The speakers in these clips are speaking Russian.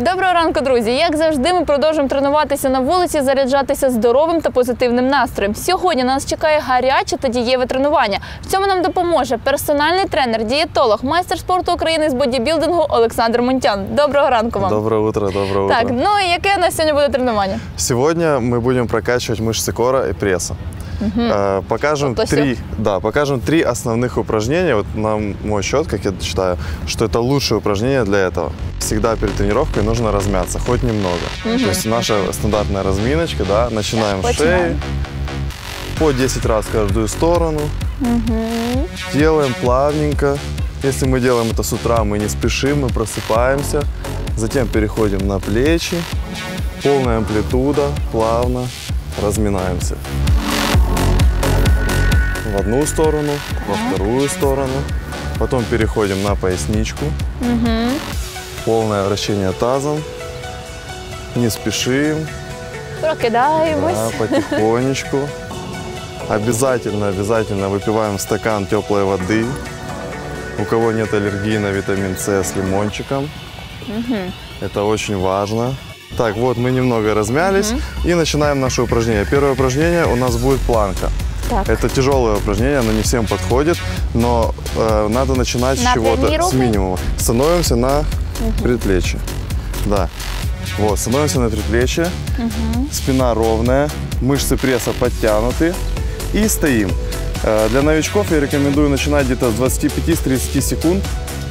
Доброго ранку, друзі! Як завжди, ми продовжуємо тренуватися на вулиці, заряджатися здоровим та позитивним настроєм. Сьогодні на нас чекає гаряче та дієве тренування. В цьому нам допоможе персональний тренер, дієтолог, майстер спорту України з бодібілдингу Олександр Мунтян. Доброго ранку вам! Доброе утро, доброе утро. Так, ну і яке у нас сьогодні буде тренування? Сегодня мы будем прокачивать мышцы кора и пресса. Покажем три основных упражнения. Вот на мой счет, как я считаю, что это лучшее упражнение для этого. Всегда перед тренировкой нужно размяться, хоть немного. То есть наша стандартная разминочка, да, начинаем с шеи, по 10 раз в каждую сторону. Делаем плавненько. Если мы делаем это с утра, мы не спешим, мы просыпаемся. Затем переходим на плечи, полная амплитуда, плавно разминаемся. В одну сторону, во вторую сторону. Потом переходим на поясничку. Полное вращение тазом. Не спешим. Прокидаємось. Да, потихонечку. Обязательно выпиваем стакан теплой воды. У кого нет аллергии на витамин С с лимончиком. Это очень важно. Так, вот мы немного размялись и начинаем наше упражнение. Первое упражнение у нас будет планка. Так. Это тяжелое упражнение, оно не всем подходит, но надо начинать с чего-то, с минимума. Становимся на предплечье. Да. Вот, становимся на предплечье, спина ровная, мышцы пресса подтянуты и стоим. Для новичков я рекомендую начинать где-то с 25-30 секунд.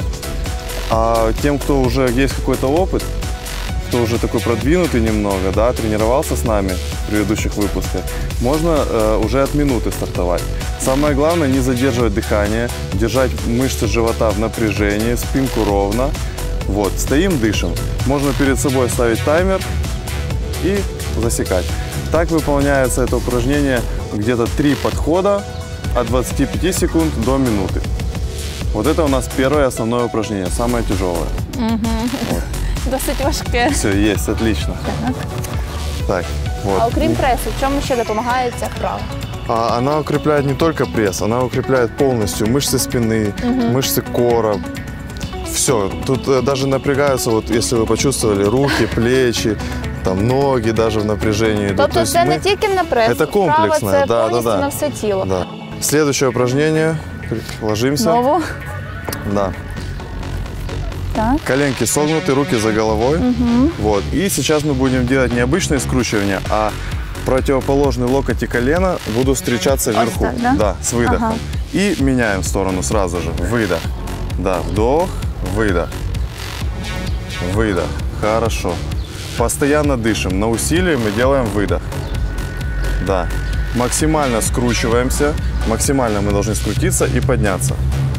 А тем, кто уже есть какой-то опыт, кто уже такой продвинутый немного, да, тренировался с нами в предыдущих выпусках, можно уже от минуты стартовать. Самое главное не задерживать дыхание, держать мышцы живота в напряжении, спинку ровно. Вот, стоим, дышим. Можно перед собой ставить таймер и засекать. Так выполняется это упражнение где-то 3 подхода от 25 секунд до минуты. Вот это у нас первое основное упражнение, самое тяжелое. Вот. Досить важке. Все, есть, отлично. Так, вот. А окрім пресу, в чому ще допомагає ця вправа? Она укрепляет не только пресс, она укрепляет полностью мышцы спины, мышцы кора. Все, тут даже напрягаются, вот если вы почувствовали, руки, плечи, там, ноги даже в напряжении идут. Тобто це не тільки на прес, это комплексно, це да, повністю на все тіло. Да. Следующее упражнение. Ложимся. Знову. Да. Так. Коленки согнуты, руки за головой. Вот. И сейчас мы будем делать не обычное скручивание, а противоположный локоть и колено будут встречаться вверху. Так, да? Да, с выдохом. И меняем сторону сразу же. Выдох. Да, вдох, выдох. Выдох. Хорошо. Постоянно дышим. На усилие мы делаем выдох. Да. Максимально скручиваемся. Максимально мы должны скрутиться и подняться.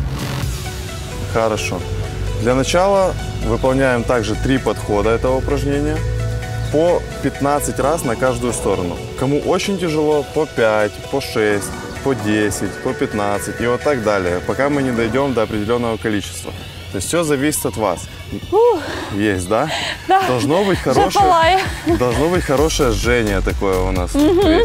Хорошо. Для начала выполняем также 3 подхода этого упражнения по 15 раз на каждую сторону. Кому очень тяжело, по 5, по 6, по 10, по 15 и вот так далее, пока мы не дойдем до определенного количества. То есть все зависит от вас. Есть, да? Да. Должно быть хорошее жжение такое у нас.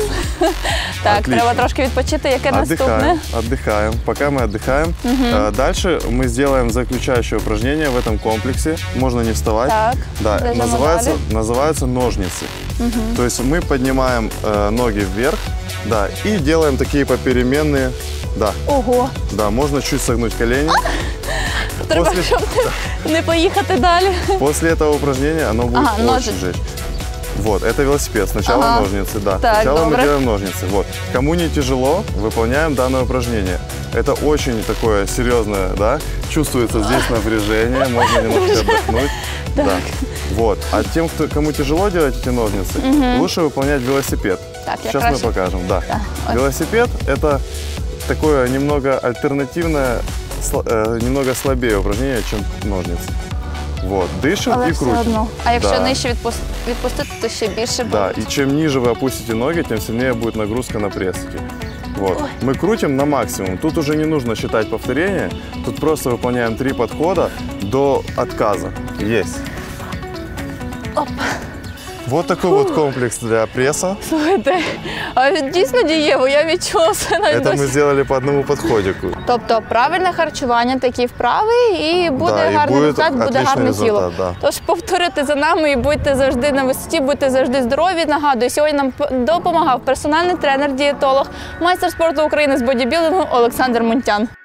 Так, Отлично. треба трошки відпочити. Яке наступне? Отдыхаем. Пока мы отдыхаем, дальше мы сделаем заключающее упражнение в этом комплексе. Можно не вставать. Так, да, называется ножницы. То есть мы поднимаем ноги вверх, да, и делаем такие попеременные. Да. Ого! Да, можно чуть согнуть колени. Треба, щоб не поїхати далі. После этого упражнения оно будет очень жечь. Вот, это велосипед. Сначала ножницы, да. Так, сначала добре. мы делаем ножницы. Вот. Кому не тяжело, выполняем данное упражнение. Это очень такое серьезное, да. Чувствуется здесь напряжение, можно немножко отдохнуть. Да. Вот. А тем, кому тяжело делать эти ножницы, лучше выполнять велосипед. Так, сейчас мы покажем. Да. Велосипед – это такое немного альтернативное, немного слабее упражнение, чем ножницы. Вот, дышим Але и все крутим. одно. А якщо Да. нижче відпустити, то ще більше буде. Да, и чем ниже вы опустите ноги, тем сильнее будет нагрузка на прессики. Вот. Мы крутим на максимум. Тут уже не нужно считать повторения. Тут просто выполняем 3 подхода до отказа. Есть. Оп. Вот такой вот комплекс для пресса. Слухайте, а дійсно дієво, я відчула все навіть Это мы досі. сделали по одному подходику. Тобто правильне харчування, такі вправи, і буде Да, і гарний буде результат, буде отличний гарне тіло. результат, да. Тож повторюйте за нами і будьте завжди на висоті, будьте завжди здорові. Нагадую, сьогодні нам допомагав персональний тренер, дієтолог, майстер спорту України з бодібілдингу Олександр Мунтян.